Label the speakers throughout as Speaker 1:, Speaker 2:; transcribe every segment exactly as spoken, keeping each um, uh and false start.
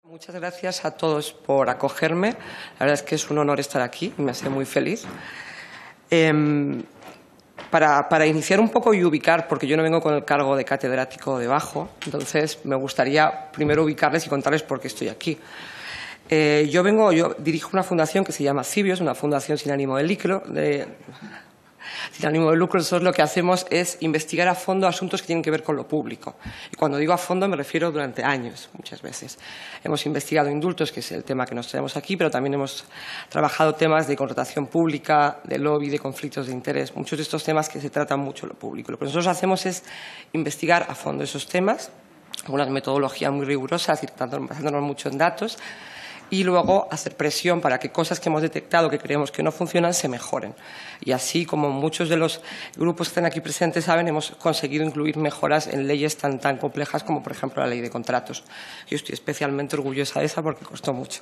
Speaker 1: Muchas gracias a todos por acogerme. La verdad es que es un honor estar aquí y me hace muy feliz. Eh, para, para iniciar un poco y ubicar, porque yo no vengo con el cargo de catedrático debajo, entonces me gustaría primero ubicarles y contarles por qué estoy aquí. Eh, yo vengo, yo dirijo una fundación que se llama Cibios, una fundación sin ánimo de lucro. De, sin ánimo de lucro, nosotros lo que hacemos es investigar a fondo asuntos que tienen que ver con lo público. Y cuando digo a fondo me refiero durante años, muchas veces. Hemos investigado indultos, que es el tema que nos traemos aquí, pero también hemos trabajado temas de contratación pública, de lobby, de conflictos de interés, muchos de estos temas que se tratan mucho en lo público. Lo que nosotros hacemos es investigar a fondo esos temas, con una metodología muy rigurosa, basándonos mucho en datos, y luego hacer presión para que cosas que hemos detectado que creemos que no funcionan se mejoren. Y así, como muchos de los grupos que están aquí presentes saben, hemos conseguido incluir mejoras en leyes tan, tan complejas como, por ejemplo, la ley de contratos. Yo estoy especialmente orgullosa de esa porque costó mucho.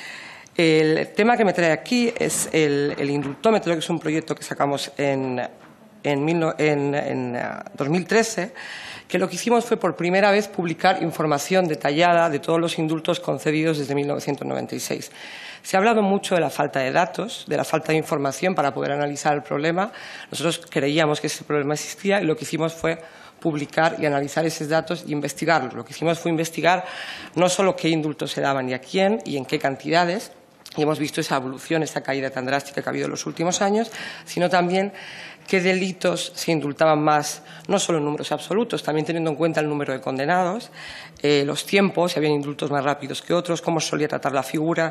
Speaker 1: El tema que me trae aquí es el, el indultómetro, que es un proyecto que sacamos en, en, en, en dos mil trece, que lo que hicimos fue por primera vez publicar información detallada de todos los indultos concedidos desde mil novecientos noventa y seis. Se ha hablado mucho de la falta de datos, de la falta de información para poder analizar el problema. Nosotros creíamos que ese problema existía y lo que hicimos fue publicar y analizar esos datos e investigarlos. Lo que hicimos fue investigar no solo qué indultos se daban y a quién y en qué cantidades, y hemos visto esa evolución, esa caída tan drástica que ha habido en los últimos años, sino también qué delitos se indultaban más, no solo en números absolutos, también teniendo en cuenta el número de condenados, eh, los tiempos, si habían indultos más rápidos que otros, cómo solía tratar la figura.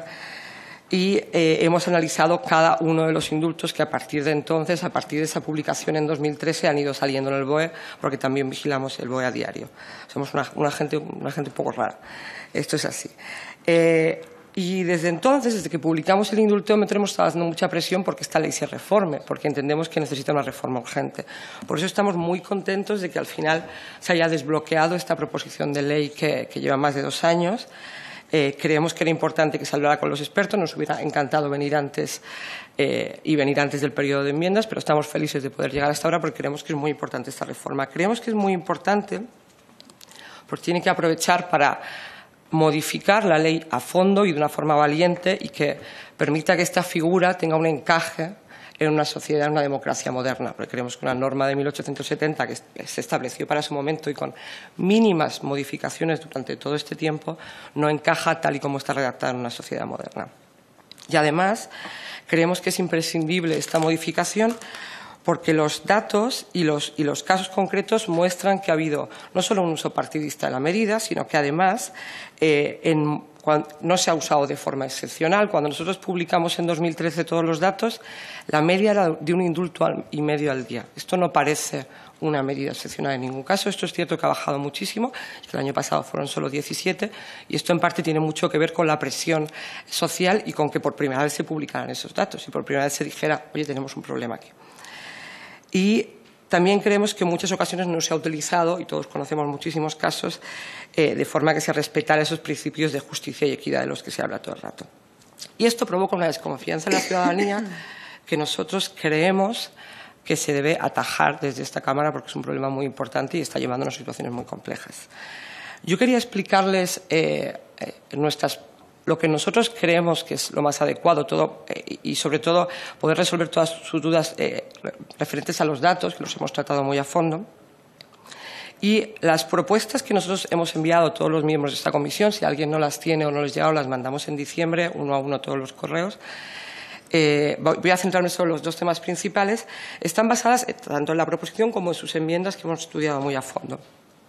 Speaker 1: Y eh, hemos analizado cada uno de los indultos que a partir de entonces, a partir de esa publicación en dos mil trece, han ido saliendo en el B O E, porque también vigilamos el B O E a diario. Somos una, una, gente, una gente un poco rara. Esto es así. Eh, Y desde entonces, desde que publicamos el indultómetro, hemos estado haciendo mucha presión porque esta ley se reforme, porque entendemos que necesita una reforma urgente. Por eso estamos muy contentos de que al final se haya desbloqueado esta proposición de ley que, que lleva más de dos años. Eh, creemos que era importante que se hablara con los expertos, nos hubiera encantado venir antes eh, y venir antes del periodo de enmiendas, pero estamos felices de poder llegar hasta ahora porque creemos que es muy importante esta reforma. Creemos que es muy importante porque tiene que aprovechar para modificar la ley a fondo y de una forma valiente y que permita que esta figura tenga un encaje en una sociedad, en una democracia moderna, porque creemos que una norma de mil ochocientos setenta que se estableció para su momento y con mínimas modificaciones durante todo este tiempo no encaja tal y como está redactada en una sociedad moderna. Y además creemos que es imprescindible esta modificación porque los datos y los, y los casos concretos muestran que ha habido no solo un uso partidista de la medida, sino que además eh, en, cuando, no se ha usado de forma excepcional. Cuando nosotros publicamos en dos mil trece todos los datos, la media era de un indulto al, y medio al día. Esto no parece una medida excepcional en ningún caso. Esto es cierto que ha bajado muchísimo, el año pasado fueron solo diecisiete, y esto en parte tiene mucho que ver con la presión social y con que por primera vez se publicaran esos datos y por primera vez se dijera, oye, tenemos un problema aquí. Y también creemos que en muchas ocasiones no se ha utilizado, y todos conocemos muchísimos casos, eh, de forma que se respetara esos principios de justicia y equidad de los que se habla todo el rato. Y esto provoca una desconfianza en la ciudadanía que nosotros creemos que se debe atajar desde esta Cámara porque es un problema muy importante y está llevándonos a situaciones muy complejas. Yo quería explicarles eh, eh, nuestras lo que nosotros creemos que es lo más adecuado todo, eh, y, sobre todo, poder resolver todas sus dudas eh, referentes a los datos, que los hemos tratado muy a fondo. Y las propuestas que nosotros hemos enviado a todos los miembros de esta comisión, si alguien no las tiene o no les llega, las mandamos en diciembre, uno a uno todos los correos. Eh, voy a centrarme sobre los dos temas principales. Están basadas tanto en la proposición como en sus enmiendas que hemos estudiado muy a fondo.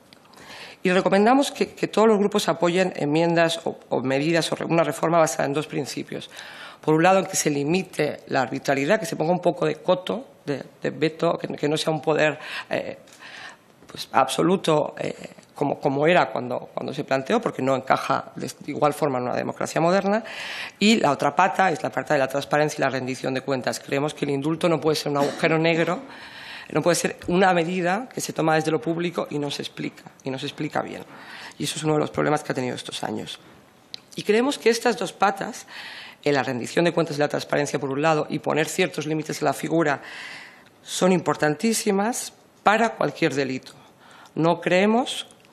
Speaker 1: Y recomendamos que, que todos los grupos apoyen enmiendas o, o medidas o una reforma basada en dos principios. Por un lado, en que se limite la arbitrariedad, que se ponga un poco de coto, de, de veto, que, que no sea un poder eh, pues, absoluto eh, como, como era cuando, cuando se planteó, porque no encaja de igual forma en una democracia moderna. Y la otra pata es la parte de la transparencia y la rendición de cuentas. Creemos que el indulto no puede ser un agujero negro, no puede ser una medida que se toma desde lo público y no se explica, y no se explica bien. Y eso es uno de los problemas que ha tenido estos años. Y creemos que estas dos patas, en la rendición de cuentas y la transparencia por un lado, y poner ciertos límites a la figura, son importantísimas para cualquier delito. No creemos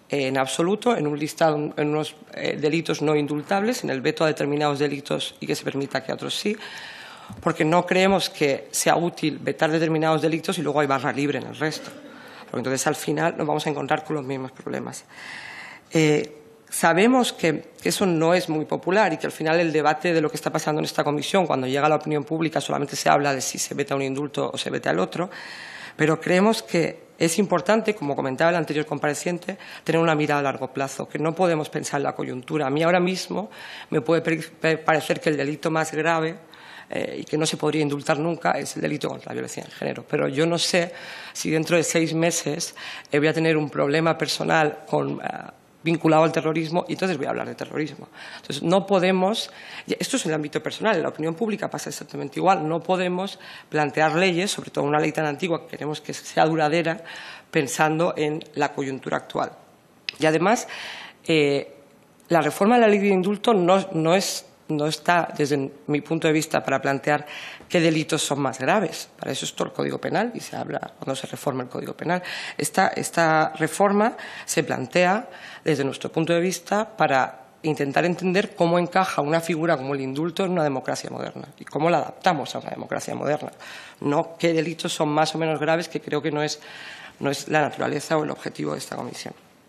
Speaker 1: en absoluto en un listado, en unos eh, delitos no indultables, en el veto a determinados delitos y que se permita que a otros sí, porque no creemos que sea útil vetar determinados delitos y luego hay barra libre en el resto, porque entonces al final nos vamos a encontrar con los mismos problemas. Eh, sabemos que, que eso no es muy popular y que al final el debate de lo que está pasando en esta comisión, cuando llega a la opinión pública, solamente se habla de si se veta un indulto o se veta el otro, pero creemos que es importante, como comentaba el anterior compareciente, tener una mirada a largo plazo, que no podemos pensar en la coyuntura. A mí ahora mismo me puede parecer que el delito más grave eh, y que no se podría indultar nunca es el delito contra la violencia de género, pero yo no sé si dentro de seis meses eh, voy a tener un problema personal con, eh, vinculado al terrorismo y entonces voy a hablar de terrorismo. Entonces no podemos, esto es en el ámbito personal, en la opinión pública pasa exactamente igual, no podemos plantear leyes, sobre todo una ley tan antigua que queremos que sea duradera, pensando en la coyuntura actual. Y además, eh, la reforma de la ley de indulto no, no, es, no está, desde mi punto de vista, para plantear qué delitos son más graves. Para eso está el Código Penal y se habla cuando se reforma el Código Penal. Esta, esta reforma se plantea desde nuestro punto de vista para intentar entender cómo encaja una figura como el indulto en una democracia moderna y cómo la adaptamos a una democracia moderna. No qué delitos son más o menos graves, que creo que no es, no es la naturaleza o el objetivo de esta comisión.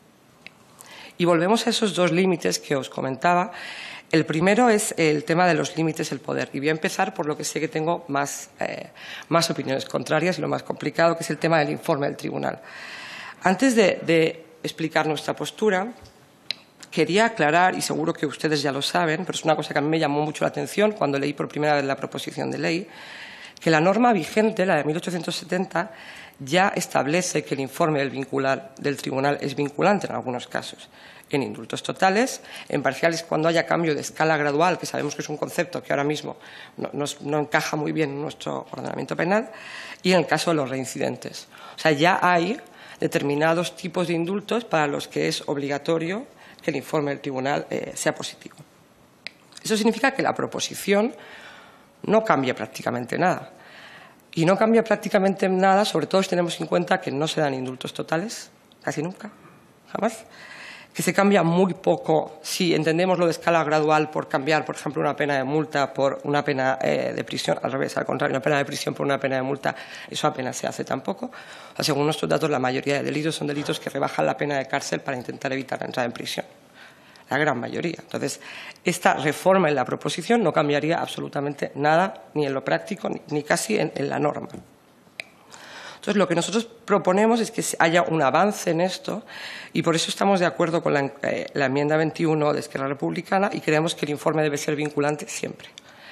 Speaker 1: Y volvemos a esos dos límites que os comentaba. El primero es el tema de los límites del poder. Y voy a empezar por lo que sé que tengo más, eh, más opiniones contrarias y lo más complicado, que es el tema del informe del tribunal. Antes de, de explicar nuestra postura, quería aclarar, y seguro que ustedes ya lo saben, pero es una cosa que a mí me llamó mucho la atención cuando leí por primera vez la proposición de ley, que la norma vigente, la de mil ochocientos setenta, ya establece que el informe del, vincular, del tribunal es vinculante en algunos casos. En indultos totales, en parciales cuando haya cambio de escala gradual, que sabemos que es un concepto que ahora mismo no, no, no encaja muy bien en nuestro ordenamiento penal, y en el caso de los reincidentes. O sea, ya hay determinados tipos de indultos para los que es obligatorio que el informe del tribunal eh, sea positivo. Eso significa que la proposición no cambia prácticamente nada. Y no cambia prácticamente nada, sobre todo si tenemos en cuenta que no se dan indultos totales, casi nunca, jamás. Que se cambia muy poco si entendemos lo de escala gradual por cambiar, por ejemplo, una pena de multa por una pena eh, de prisión, al revés, al contrario, una pena de prisión por una pena de multa, eso apenas se hace tampoco. O sea, según nuestros datos, la mayoría de delitos son delitos que rebajan la pena de cárcel para intentar evitar la entrada en prisión. La gran mayoría. Entonces, esta reforma en la proposición no cambiaría absolutamente nada, ni en lo práctico, ni, ni casi en, en la norma. Entonces, lo que nosotros proponemos es que haya un avance en esto y por eso estamos de acuerdo con la, eh, la enmienda veintiuno de Esquerra Republicana y creemos que el informe debe ser vinculante siempre.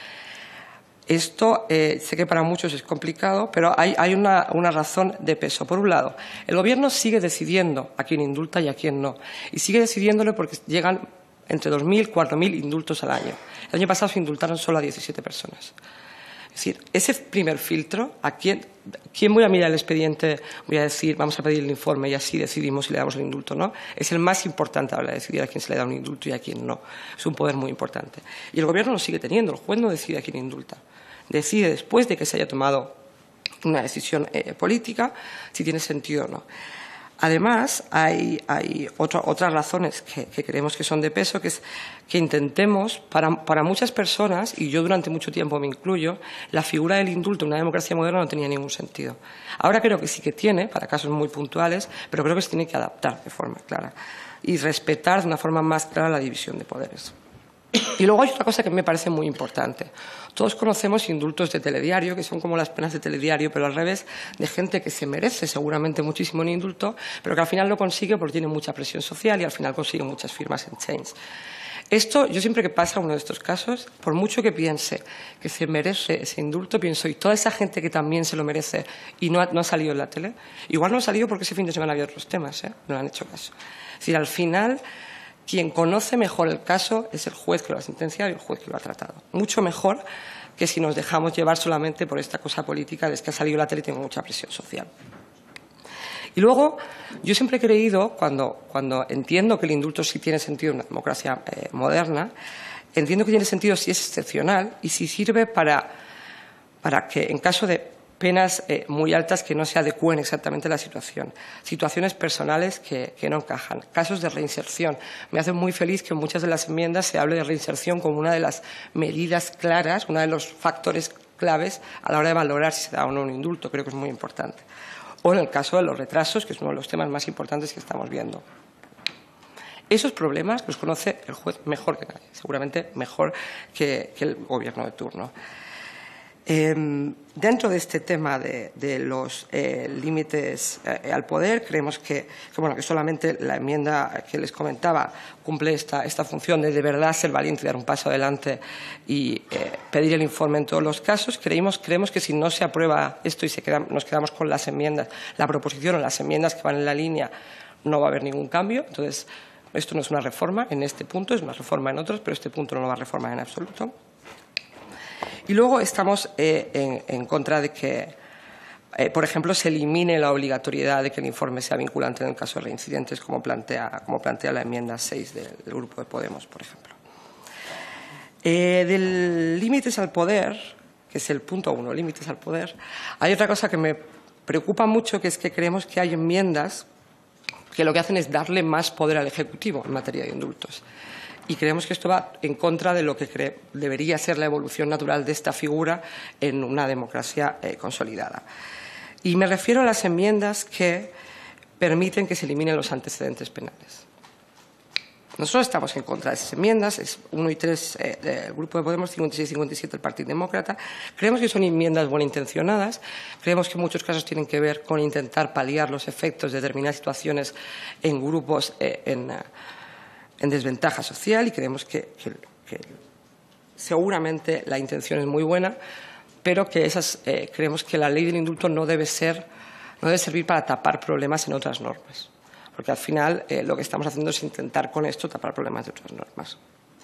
Speaker 1: Esto eh, sé que para muchos es complicado, pero hay, hay una, una razón de peso. Por un lado, el Gobierno sigue decidiendo a quién indulta y a quién no. Y sigue decidiéndolo porque llegan entre dos mil y cuatro mil indultos al año. El año pasado se indultaron solo a diecisiete personas. Es decir, ese primer filtro, ¿a quién, quién voy a mirar el expediente? Voy a decir, vamos a pedir el informe y así decidimos si le damos el indulto o no. Es el más importante a la hora de decidir a quién se le da un indulto y a quién no. Es un poder muy importante. Y el Gobierno lo sigue teniendo. El juez no decide a quién indulta. Decide después de que se haya tomado una decisión eh, política si tiene sentido o no. Además, hay, hay otra, otras razones que, que creemos que son de peso, que es que intentemos, para, para muchas personas, y yo durante mucho tiempo me incluyo, la figura del indulto en una democracia moderna no tenía ningún sentido. Ahora creo que sí que tiene, para casos muy puntuales, pero creo que se tiene que adaptar de forma clara y respetar de una forma más clara la división de poderes. Y luego hay otra cosa que me parece muy importante. Todos conocemos indultos de telediario, que son como las penas de telediario, pero al revés, de gente que se merece seguramente muchísimo un indulto, pero que al final lo consigue porque tiene mucha presión social y al final consigue muchas firmas en Change. Esto, yo siempre que pasa uno de estos casos, por mucho que piense que se merece ese indulto, pienso, y toda esa gente que también se lo merece y no ha, no ha salido en la tele, igual no ha salido porque ese fin de semana había otros temas, ¿eh? No le han hecho caso. Es decir, al final, quien conoce mejor el caso es el juez que lo ha sentenciado y el juez que lo ha tratado. Mucho mejor que si nos dejamos llevar solamente por esta cosa política de que ha salido la tele y tengo mucha presión social. Y luego, yo siempre he creído, cuando, cuando entiendo que el indulto sí tiene sentido en una democracia eh, moderna, entiendo que tiene sentido si es excepcional y si sirve para, para que, en caso de penas eh, muy altas que no se adecúen exactamente a la situación, situaciones personales que, que no encajan, casos de reinserción. Me hace muy feliz que en muchas de las enmiendas se hable de reinserción como una de las medidas claras, uno de los factores claves a la hora de valorar si se da o no un indulto. Creo que es muy importante. O en el caso de los retrasos, que es uno de los temas más importantes que estamos viendo. Esos problemas los conoce el juez mejor que nadie, seguramente mejor que, que el gobierno de turno. Eh, dentro de este tema de, de los eh, límites eh, al poder, creemos que, que, bueno, que solamente la enmienda que les comentaba cumple esta, esta función de de verdad ser valiente y dar un paso adelante y eh, pedir el informe en todos los casos. Creemos, creemos que si no se aprueba esto y se queda, nos quedamos con las enmiendas, la proposición o las enmiendas que van en la línea, no va a haber ningún cambio. Entonces, esto no es una reforma en este punto, es una reforma en otros, pero este punto no lo va a reformar en absoluto. Y luego estamos eh, en, en contra de que, eh, por ejemplo, se elimine la obligatoriedad de que el informe sea vinculante en el caso de reincidentes, como plantea, como plantea la enmienda seis del, del Grupo de Podemos, por ejemplo. Eh, del límites al poder, que es el punto uno, límites al poder, hay otra cosa que me preocupa mucho, que es que creemos que hay enmiendas que lo que hacen es darle más poder al Ejecutivo en materia de indultos. Y creemos que esto va en contra de lo que cree, debería ser la evolución natural de esta figura en una democracia eh, consolidada. Y me refiero a las enmiendas que permiten que se eliminen los antecedentes penales. Nosotros estamos en contra de esas enmiendas, es uno y tres eh, del Grupo de Podemos, cincuenta y seis y cincuenta y siete del Partido Demócrata. Creemos que son enmiendas buenintencionadas, creemos que en muchos casos tienen que ver con intentar paliar los efectos de determinadas situaciones en grupos eh, en... en desventaja social, y creemos que, que, que seguramente la intención es muy buena, pero que esas, eh, creemos que la ley del indulto no debe ser, no debe servir para tapar problemas en otras normas, porque al final eh, lo que estamos haciendo es intentar con esto tapar problemas de otras normas.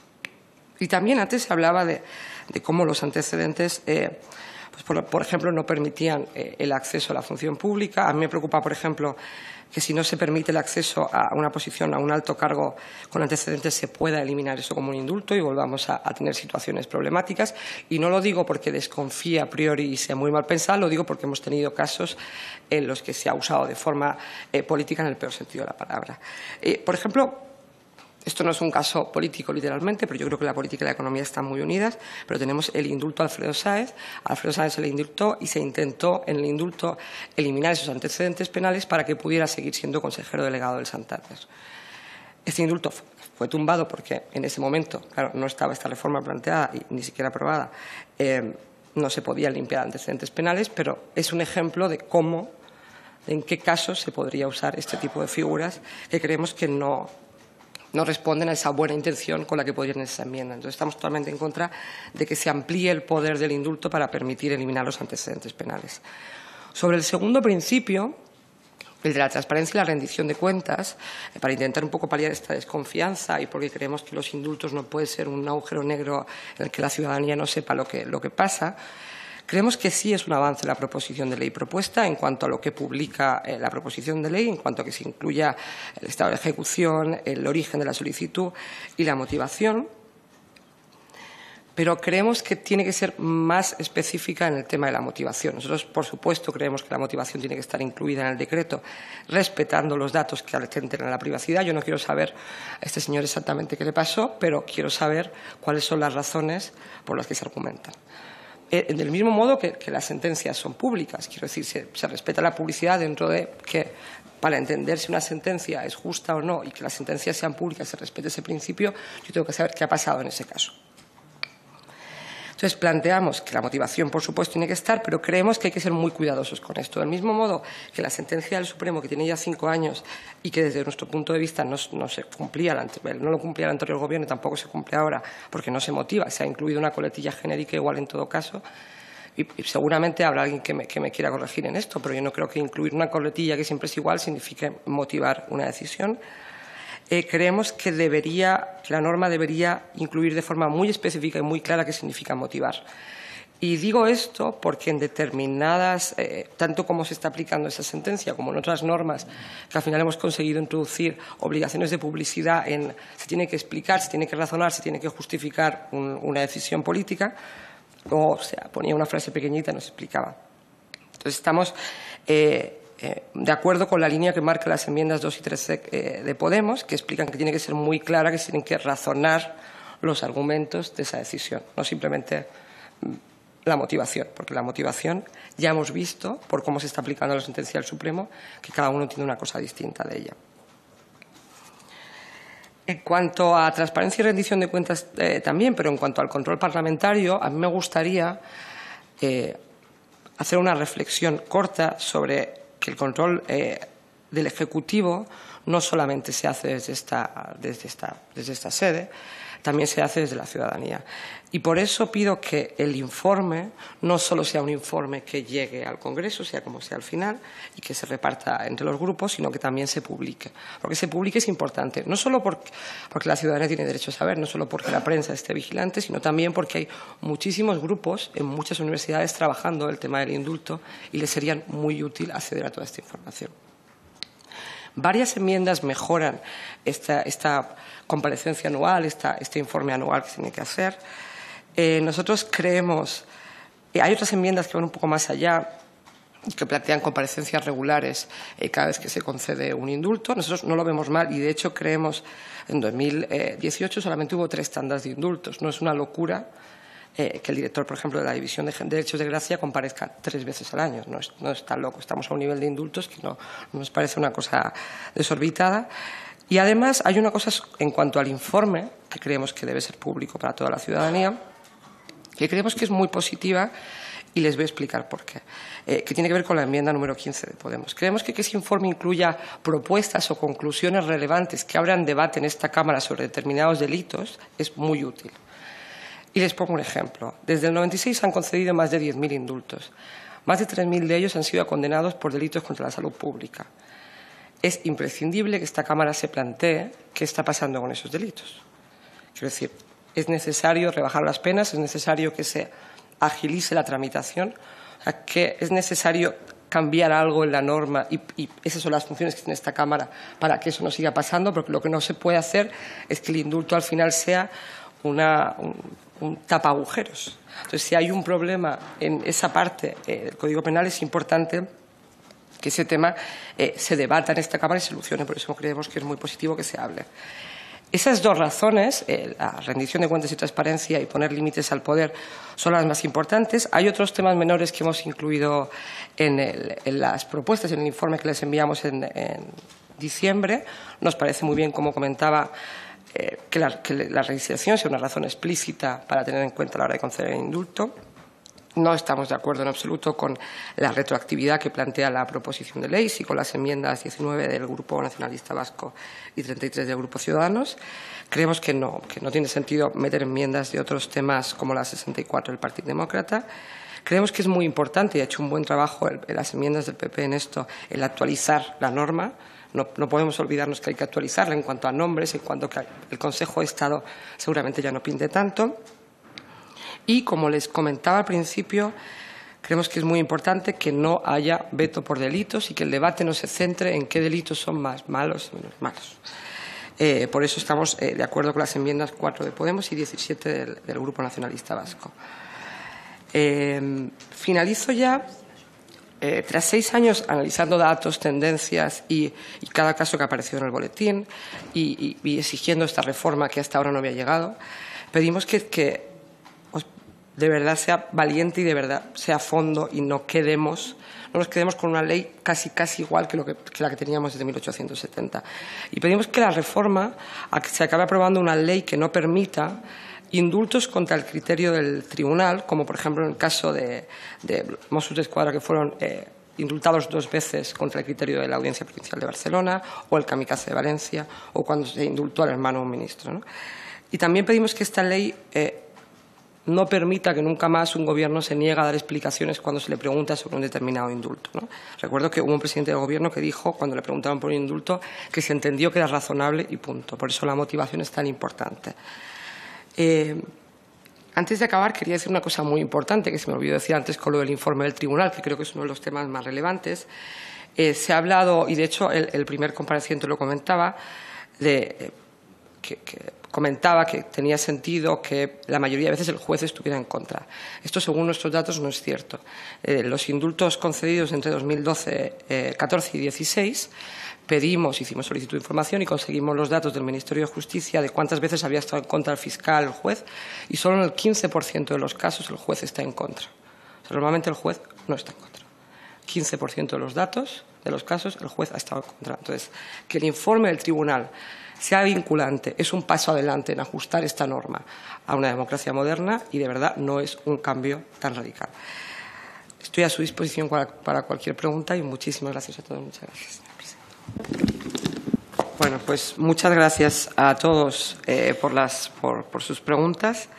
Speaker 1: Y también antes se hablaba de, de cómo los antecedentes, eh, pues por, por ejemplo, no permitían eh, el acceso a la función pública. A mí me preocupa, por ejemplo, que si no se permite el acceso a una posición, a un alto cargo con antecedentes, se pueda eliminar eso como un indulto y volvamos a, a tener situaciones problemáticas. Y no lo digo porque desconfíe a priori y sea muy mal pensado, lo digo porque hemos tenido casos en los que se ha usado de forma eh, política en el peor sentido de la palabra. Eh, por ejemplo, esto no es un caso político literalmente, pero yo creo que la política y la economía están muy unidas, pero tenemos el indulto a Alfredo Sáez. A Alfredo Sáez se le indultó y se intentó en el indulto eliminar esos antecedentes penales para que pudiera seguir siendo consejero delegado del Santander. Este indulto fue tumbado porque en ese momento, claro, no estaba esta reforma planteada y ni siquiera aprobada, eh, no se podían limpiar antecedentes penales, pero es un ejemplo de cómo, en qué casos se podría usar este tipo de figuras que creemos que no no responden a esa buena intención con la que podrían esa enmienda. Entonces, estamos totalmente en contra de que se amplíe el poder del indulto para permitir eliminar los antecedentes penales. Sobre el segundo principio, el de la transparencia y la rendición de cuentas, eh, para intentar un poco paliar esta desconfianza y porque creemos que los indultos no pueden ser un agujero negro en el que la ciudadanía no sepa lo que, lo que pasa, creemos que sí es un avance la proposición de ley propuesta en cuanto a lo que publica eh, la proposición de ley, en cuanto a que se incluya el estado de ejecución, el origen de la solicitud y la motivación, pero creemos que tiene que ser más específica en el tema de la motivación. Nosotros, por supuesto, creemos que la motivación tiene que estar incluida en el decreto, respetando los datos que atenten a la privacidad. Yo no quiero saber a este señor exactamente qué le pasó, pero quiero saber cuáles son las razones por las que se argumentan. Del mismo modo que, que las sentencias son públicas, quiero decir, se, se respeta la publicidad dentro de que, para entender si una sentencia es justa o no y que las sentencias sean públicas, se respete ese principio, yo tengo que saber qué ha pasado en ese caso. Entonces, planteamos que la motivación, por supuesto, tiene que estar, pero creemos que hay que ser muy cuidadosos con esto. Del mismo modo que la sentencia del Supremo, que tiene ya cinco años y que desde nuestro punto de vista no, no se cumplía, no lo cumplía el anterior gobierno y tampoco se cumple ahora porque no se motiva, se ha incluido una coletilla genérica igual en todo caso, y, y seguramente habrá alguien que me, que me quiera corregir en esto, pero yo no creo que incluir una coletilla que siempre es igual signifique motivar una decisión. Eh, creemos que, debería, que la norma debería incluir de forma muy específica y muy clara qué significa motivar. Y digo esto porque en determinadas, eh, tanto como se está aplicando esa sentencia como en otras normas, que al final hemos conseguido introducir obligaciones de publicidad en se tiene que explicar, se tiene que razonar, se tiene que justificar un, una decisión política, o sea, ponía una frase pequeñita y nos explicaba Entonces, estamos eh, eh, de acuerdo con la línea que marcan las enmiendas dos y tres eh, de Podemos, que explican que tiene que ser muy clara, que se tienen que razonar los argumentos de esa decisión, no simplemente la motivación, porque la motivación ya hemos visto, por cómo se está aplicando la sentencia del Supremo, que cada uno tiene una cosa distinta de ella. En cuanto a transparencia y rendición de cuentas eh, también, pero en cuanto al control parlamentario, a mí me gustaría eh, hacer una reflexión corta sobre que el control eh, del Ejecutivo no solamente se hace desde esta, desde, esta, desde esta sede, también se hace desde la ciudadanía. Y por eso pido que el informe no solo sea un informe que llegue al Congreso, sea como sea al final, y que se reparta entre los grupos, sino que también se publique. Porque se publique es importante, no solo porque, porque la ciudadanía tiene derecho a saber, no solo porque la prensa esté vigilante, sino también porque hay muchísimos grupos en muchas universidades trabajando el tema del indulto y les sería muy útil acceder a toda esta información. Varias enmiendas mejoran esta, esta comparecencia anual, esta, este informe anual que se tiene que hacer. Eh, nosotros creemos, eh, hay otras enmiendas que van un poco más allá, que plantean comparecencias regulares eh, cada vez que se concede un indulto. Nosotros no lo vemos mal y, de hecho, creemos en dos mil dieciocho solamente hubo tres tandas de indultos. No es una locura eh, que el director, por ejemplo, de la División de Derechos de Gracia comparezca tres veces al año. No es, no es tan loco. Estamos a un nivel de indultos que no, no nos parece una cosa desorbitada. Y, además, hay una cosa en cuanto al informe, que creemos que debe ser público para toda la ciudadanía, que creemos que es muy positiva, y les voy a explicar por qué, eh, que tiene que ver con la enmienda número quince de Podemos. Creemos que que ese informe incluya propuestas o conclusiones relevantes que abran debate en esta Cámara sobre determinados delitos es muy útil. Y les pongo un ejemplo. Desde el noventa y seis se han concedido más de diez mil indultos. Más de tres mil de ellos han sido condenados por delitos contra la salud pública. Es imprescindible que esta Cámara se plantee qué está pasando con esos delitos. Quiero decir, es necesario rebajar las penas, es necesario que se agilice la tramitación, o sea, que es necesario cambiar algo en la norma y, y esas son las funciones que tiene esta Cámara para que eso no siga pasando, porque lo que no se puede hacer es que el indulto al final sea una, un, un tapagujeros. Entonces, si hay un problema en esa parte eh, del Código Penal, es importante que ese tema eh, se debata en esta Cámara y se solucione. Por eso creemos que es muy positivo que se hable. Esas dos razones, eh, la rendición de cuentas y transparencia y poner límites al poder, son las más importantes. Hay otros temas menores que hemos incluido en, el, en las propuestas, en el informe que les enviamos en, en diciembre. Nos parece muy bien, como comentaba, eh, que, la, que la registración sea una razón explícita para tener en cuenta a la hora de conceder el indulto. No estamos de acuerdo en absoluto con la retroactividad que plantea la proposición de ley, sí con las enmiendas diecinueve del Grupo Nacionalista Vasco y treinta y tres del Grupo Ciudadanos. Creemos que no, que no tiene sentido meter enmiendas de otros temas como la sesenta y cuatro del Partido Demócrata. Creemos que es muy importante, y ha hecho un buen trabajo en las enmiendas del P P en esto, el actualizar la norma. No, no podemos olvidarnos que hay que actualizarla en cuanto a nombres, en cuanto a que el Consejo de Estado seguramente ya no pinte tanto. Y, como les comentaba al principio, creemos que es muy importante que no haya veto por delitos y que el debate no se centre en qué delitos son más malos y menos malos. Eh, por eso estamos eh, de acuerdo con las enmiendas cuatro de Podemos y diecisiete del, del Grupo Nacionalista Vasco. Eh, finalizo ya. Eh, tras seis años analizando datos, tendencias y, y cada caso que ha aparecido en el boletín y, y, y exigiendo esta reforma que hasta ahora no había llegado, pedimos que, que de verdad sea valiente y de verdad sea a fondo y no quedemos, no nos quedemos con una ley casi casi igual que, lo que, que la que teníamos desde mil ochocientos setenta. Y pedimos que la reforma se acabe aprobando una ley que no permita indultos contra el criterio del tribunal, como por ejemplo en el caso de, de Mossos d'Esquadra, que fueron eh, indultados dos veces contra el criterio de la Audiencia Provincial de Barcelona, o el kamikaze de Valencia, o cuando se indultó al hermano de un ministro, ¿no? Y también pedimos que esta ley eh, no permita que nunca más un gobierno se niegue a dar explicaciones cuando se le pregunta sobre un determinado indulto, ¿no? Recuerdo que hubo un presidente del gobierno que dijo, cuando le preguntaban por un indulto, que se entendió que era razonable y punto. Por eso la motivación es tan importante. Eh, antes de acabar, quería decir una cosa muy importante que se me olvidó decir antes con lo del informe del tribunal, que creo que es uno de los temas más relevantes. Eh, se ha hablado, y de hecho el, el primer compareciente lo comentaba, de... Eh, que, que comentaba que tenía sentido que la mayoría de veces el juez estuviera en contra. Esto, según nuestros datos, no es cierto. Eh, los indultos concedidos entre dos mil doce, eh, catorce y dieciséis, pedimos, hicimos solicitud de información y conseguimos los datos del Ministerio de Justicia de cuántas veces había estado en contra el fiscal, el juez, y solo en el quince por ciento de los casos el juez está en contra. O sea, normalmente el juez no está en contra. quince por ciento de los datos de los casos el juez ha estado en contra. Entonces, que el informe del tribunal sea vinculante es un paso adelante en ajustar esta norma a una democracia moderna y, de verdad, no es un cambio tan radical. Estoy a su disposición para, para cualquier pregunta y muchísimas gracias a todos. Muchas gracias. Bueno, pues muchas gracias a todos eh, por, las, por, por sus preguntas.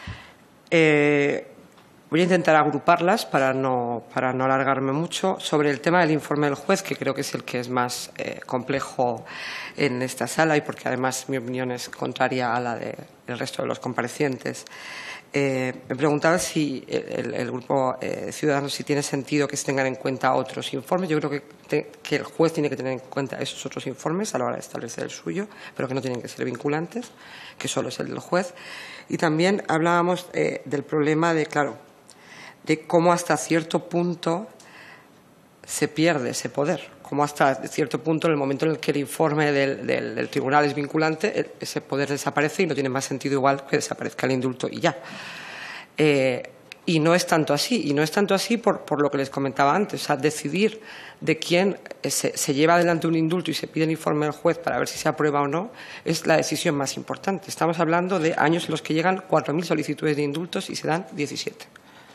Speaker 1: Eh, Voy a intentar agruparlas para no, para no alargarme mucho. Sobre el tema del informe del juez, que creo que es el que es más eh, complejo en esta sala y porque además mi opinión es contraria a la de, del resto de los comparecientes. Eh, me preguntaba si el, el Grupo eh, Ciudadanos si tiene sentido que se tengan en cuenta otros informes. Yo creo que, te, que el juez tiene que tener en cuenta esos otros informes a la hora de establecer el suyo, pero que no tienen que ser vinculantes, que solo es el del juez. Y también hablábamos eh, del problema de, claro, de cómo hasta cierto punto se pierde ese poder, cómo hasta cierto punto en el momento en el que el informe del, del, del tribunal es vinculante, ese poder desaparece y no tiene más sentido igual que desaparezca el indulto y ya. Eh, y no es tanto así, y no es tanto así por, por lo que les comentaba antes, o sea, decidir de quién se, se lleva adelante un indulto y se pide el informe del juez para ver si se aprueba o no, es la decisión más importante. Estamos hablando de años en los que llegan cuatro mil solicitudes de indultos y se dan diecisiete.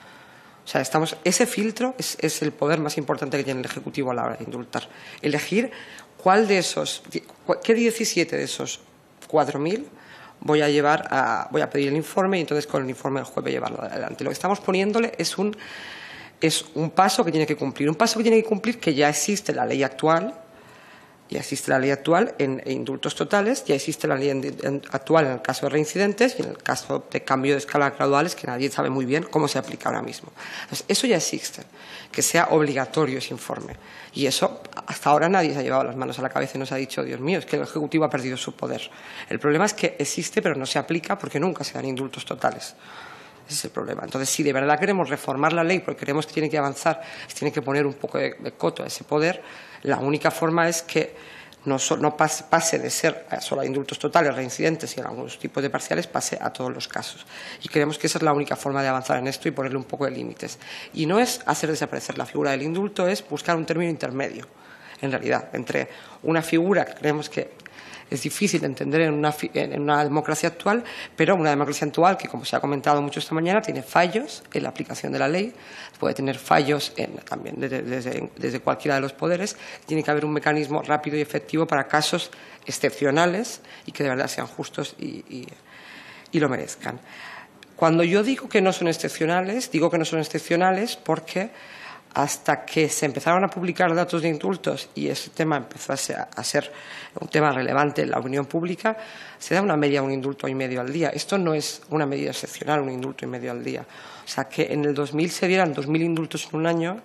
Speaker 1: O sea, estamos, ese filtro es, es el poder más importante que tiene el Ejecutivo a la hora de indultar. Elegir cuál de esos, qué diecisiete de esos cuatro mil voy a llevar a, voy a pedir el informe y entonces con el informe del juez voy a llevarlo adelante. Lo que estamos poniéndole es un, es un paso que tiene que cumplir. Un paso que tiene que cumplir que ya existe la ley actual, ya existe la ley actual en indultos totales, ya existe la ley en, en, actual en el caso de reincidentes y en el caso de cambio de escala graduales, que nadie sabe muy bien cómo se aplica ahora mismo. Entonces, eso ya existe, que sea obligatorio ese informe. Y eso, hasta ahora nadie se ha llevado las manos a la cabeza y nos ha dicho, Dios mío, es que el Ejecutivo ha perdido su poder. El problema es que existe, pero no se aplica porque nunca se dan indultos totales. Ese es el problema. Entonces, si de verdad queremos reformar la ley porque creemos que tiene que avanzar, se tiene que poner un poco de, de coto a ese poder, la única forma es que no, so, no pase, pase de ser solo a indultos totales, reincidentes y en algunos tipos de parciales, pase a todos los casos. Y creemos que esa es la única forma de avanzar en esto y ponerle un poco de límites. Y no es hacer desaparecer la figura del indulto, es buscar un término intermedio, en realidad, entre una figura que creemos que es difícil de entender en una, en una democracia actual, pero una democracia actual que, como se ha comentado mucho esta mañana, tiene fallos en la aplicación de la ley, puede tener fallos en, también desde, desde, desde cualquiera de los poderes. Tiene que haber un mecanismo rápido y efectivo para casos excepcionales y que de verdad sean justos y, y, y lo merezcan. Cuando yo digo que no son excepcionales, digo que no son excepcionales porque hasta que se empezaron a publicar datos de indultos y ese tema empezó a ser, a ser un tema relevante en la opinión pública, se da una media un indulto y medio al día. Esto no es una medida excepcional, un indulto y medio al día. O sea, que en el dos mil se dieran dos mil indultos en un año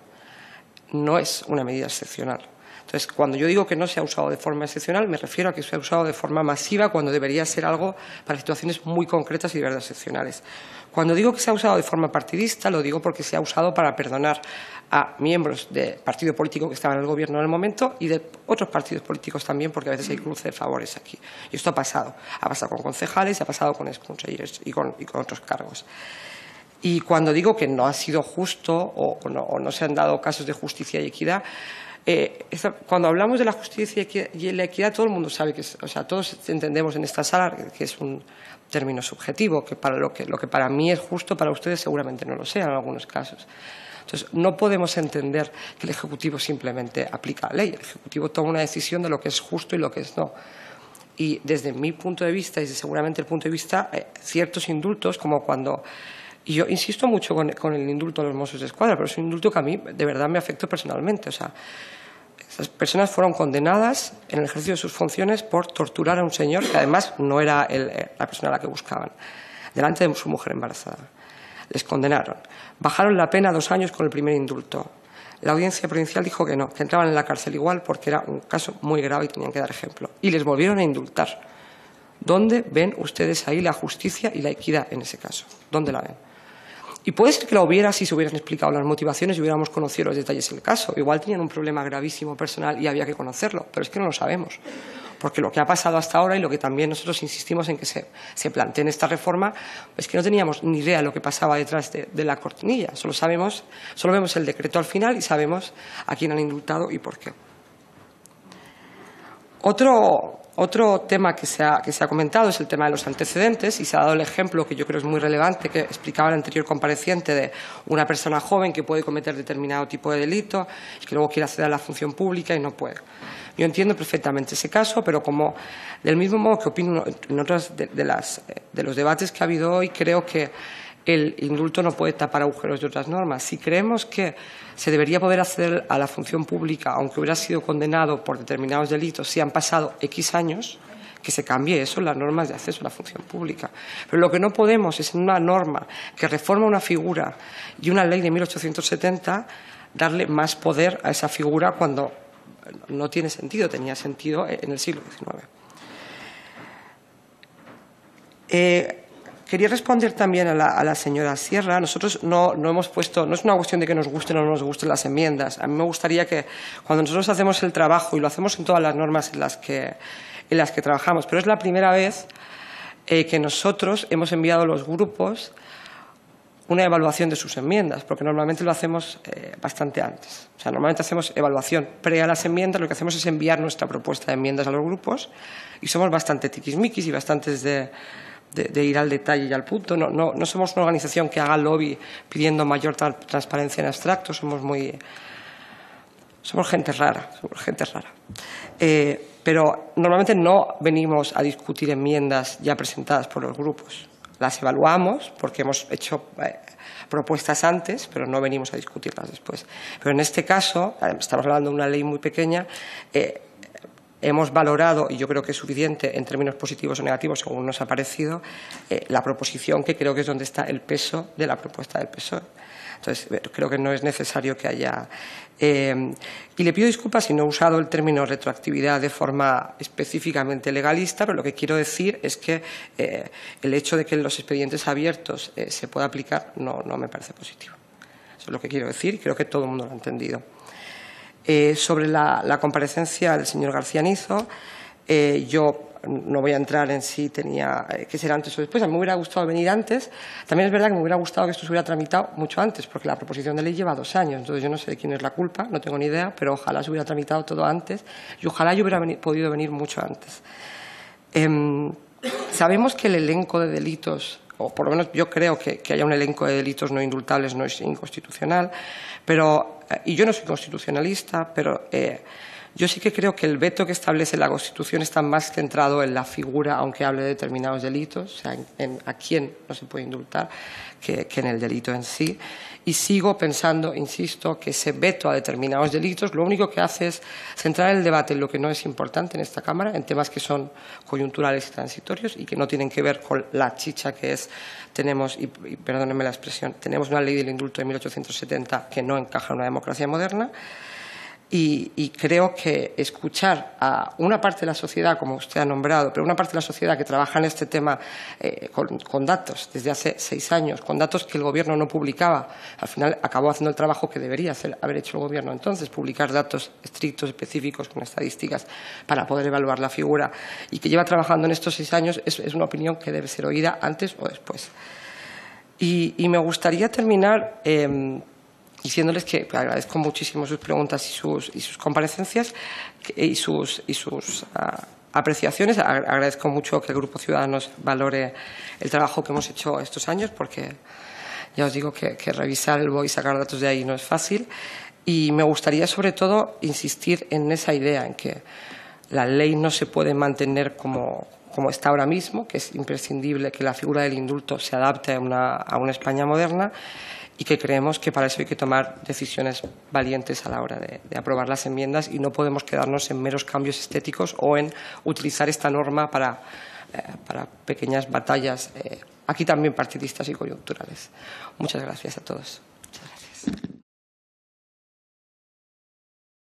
Speaker 1: no es una medida excepcional. Entonces, cuando yo digo que no se ha usado de forma excepcional, me refiero a que se ha usado de forma masiva cuando debería ser algo para situaciones muy concretas y de verdad excepcionales. Cuando digo que se ha usado de forma partidista, lo digo porque se ha usado para perdonar a miembros del partido político que estaban en el gobierno en el momento y de otros partidos políticos también, porque a veces hay cruce de favores aquí. Y esto ha pasado. Ha pasado con concejales, ha pasado con exconsellers y con, y con otros cargos. Y cuando digo que no ha sido justo o, o, no, o no se han dado casos de justicia y equidad, Eh, esta, cuando hablamos de la justicia y la equidad, todo el mundo sabe que, es, o sea, todos entendemos en esta sala que es un término subjetivo, que para lo que lo que para mí es justo, para ustedes seguramente no lo sea en algunos casos. Entonces, no podemos entender que el Ejecutivo simplemente aplica la ley. El Ejecutivo toma una decisión de lo que es justo y lo que es no. Y desde mi punto de vista, y desde seguramente el punto de vista, eh, ciertos indultos, como cuando... Y yo insisto mucho con, con el indulto de los Mossos de Escuadra, pero es un indulto que a mí de verdad me afectó personalmente. O sea, esas personas fueron condenadas en el ejercicio de sus funciones por torturar a un señor que además no era el, la persona a la que buscaban, delante de su mujer embarazada. Les condenaron. Bajaron la pena a dos años con el primer indulto. La audiencia provincial dijo que no, que entraban en la cárcel igual porque era un caso muy grave y tenían que dar ejemplo. Y les volvieron a indultar. ¿Dónde ven ustedes ahí la justicia y la equidad en ese caso? ¿Dónde la ven? Y puede ser que la hubiera si se hubieran explicado las motivaciones y hubiéramos conocido los detalles del caso. Igual tenían un problema gravísimo personal y había que conocerlo, pero es que no lo sabemos. Porque lo que ha pasado hasta ahora y lo que también nosotros insistimos en que se, se plantee en esta reforma es que no teníamos ni idea de lo que pasaba detrás de, de la cortinilla. Solo sabemos, solo vemos el decreto al final y sabemos a quién han indultado y por qué. Otro, otro tema que se, ha, que se ha comentado es el tema de los antecedentes, y se ha dado el ejemplo que yo creo es muy relevante, que explicaba el anterior compareciente, de una persona joven que puede cometer determinado tipo de delito y que luego quiere acceder a la función pública y no puede. Yo entiendo perfectamente ese caso, pero como del mismo modo que opino en otros de, de, las, de los debates que ha habido hoy, creo que el indulto no puede tapar agujeros de otras normas. Si creemos que se debería poder acceder a la función pública, aunque hubiera sido condenado por determinados delitos, si han pasado X años, que se cambie eso en las normas de acceso a la función pública. Pero lo que no podemos es en una norma que reforma una figura y una ley de mil ochocientos setenta darle más poder a esa figura cuando no tiene sentido, tenía sentido en el siglo diecinueve. Eh, Quería responder también a la, a la señora Sierra. Nosotros no, no hemos puesto, no es una cuestión de que nos gusten o no nos gusten las enmiendas. A mí me gustaría que cuando nosotros hacemos el trabajo, y lo hacemos en todas las normas en las que, en las que trabajamos, pero es la primera vez eh, que nosotros hemos enviado a los grupos una evaluación de sus enmiendas, porque normalmente lo hacemos eh, bastante antes. O sea, normalmente hacemos evaluación pre a las enmiendas, lo que hacemos es enviar nuestra propuesta de enmiendas a los grupos y somos bastante tiquismiquis y bastantes de... De, de ir al detalle y al punto. No, no, no somos una organización que haga lobby pidiendo mayor tra transparencia en abstracto, somos muy... Somos gente rara, somos gente rara. Eh, pero normalmente no venimos a discutir enmiendas ya presentadas por los grupos. Las evaluamos porque hemos hecho eh, propuestas antes, pero no venimos a discutirlas después. Pero en este caso, estamos hablando de una ley muy pequeña, eh, hemos valorado, y yo creo que es suficiente en términos positivos o negativos, según nos ha parecido, eh, la proposición, que creo que es donde está el peso de la propuesta del P S O E. Entonces, creo que no es necesario que haya... Eh, y le pido disculpas si no he usado el término retroactividad de forma específicamente legalista, pero lo que quiero decir es que eh, el hecho de que en los expedientes abiertos eh, se pueda aplicar no, no me parece positivo. Eso es lo que quiero decir y creo que todo el mundo lo ha entendido. Eh, sobre la, la comparecencia del señor García Nizo, eh, yo no voy a entrar en si tenía eh, que ser antes o después. A mí me hubiera gustado venir antes. También es verdad que me hubiera gustado que esto se hubiera tramitado mucho antes, porque la proposición de ley lleva dos años. Entonces yo no sé de quién es la culpa, no tengo ni idea, pero ojalá se hubiera tramitado todo antes y ojalá yo hubiera veni- podido venir mucho antes. Eh, sabemos que el elenco de delitos, o por lo menos yo creo que, que haya un elenco de delitos no indultables no es inconstitucional, pero, y yo no soy constitucionalista, pero eh, yo sí que creo que el veto que establece la Constitución está más centrado en la figura, aunque hable de determinados delitos, o sea, en, en a quién no se puede indultar, que, que en el delito en sí. Y sigo pensando, insisto, que ese veto a determinados delitos lo único que hace es centrar el debate en lo que no es importante en esta Cámara, en temas que son coyunturales y transitorios y que no tienen que ver con la chicha que es, tenemos, y, y perdónenme la expresión, tenemos una ley del indulto de mil ochocientos setenta que no encaja en una democracia moderna. Y, y creo que escuchar a una parte de la sociedad, como usted ha nombrado, pero una parte de la sociedad que trabaja en este tema eh, con, con datos desde hace seis años, con datos que el Gobierno no publicaba, al final acabó haciendo el trabajo que debería hacer, haber hecho el Gobierno entonces, publicar datos estrictos, específicos, con estadísticas, para poder evaluar la figura, y que lleva trabajando en estos seis años, es, es una opinión que debe ser oída antes o después. Y, y me gustaría terminar... Eh, diciéndoles que agradezco muchísimo sus preguntas y sus, y sus comparecencias y sus, y sus uh, apreciaciones. Agradezco mucho que el Grupo Ciudadanos valore el trabajo que hemos hecho estos años, porque ya os digo que, que revisar el B O E y sacar datos de ahí no es fácil. Y me gustaría, sobre todo, insistir en esa idea, en que la ley no se puede mantener como, como está ahora mismo, que es imprescindible que la figura del indulto se adapte a una, a una España moderna, y que creemos que para eso hay que tomar decisiones valientes a la hora de, de aprobar las enmiendas y no podemos quedarnos en meros cambios estéticos o en utilizar esta norma para, eh, para pequeñas batallas, eh, aquí también partidistas y coyunturales. Muchas gracias a todos. Muchas gracias.